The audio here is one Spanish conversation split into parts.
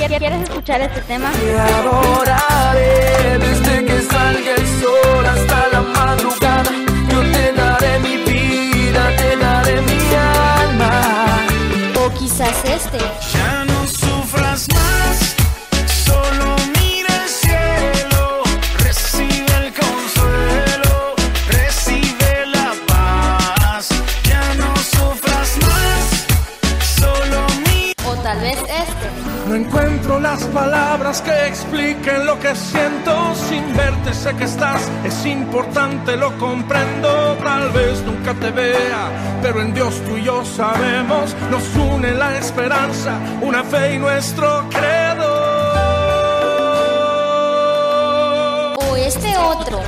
¿Quieres escuchar este tema? Te adoraré desde que salga el sol hasta la madrugada. Yo te daré mi vida, te daré mi alma. O quizás este. Ya no sufras más, solo mira el cielo, recibe el consuelo, recibe la paz. Ya no sufras más, solo mira. O tal vez este. No encuentro las palabras que expliquen lo que siento. Sin verte sé que estás, es importante, lo comprendo. Tal vez nunca te vea, pero en Dios tú y yo sabemos. Nos une la esperanza, una fe y nuestro credo. O este otro.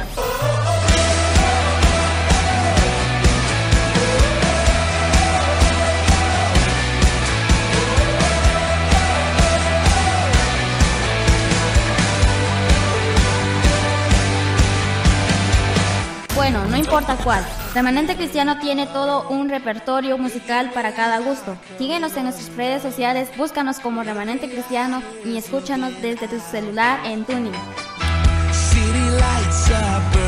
Bueno, no importa cuál. Remanente Cristiano tiene todo un repertorio musical para cada gusto. Síguenos en nuestras redes sociales, búscanos como Remanente Cristiano y escúchanos desde tu celular en TuneIn. City lights up.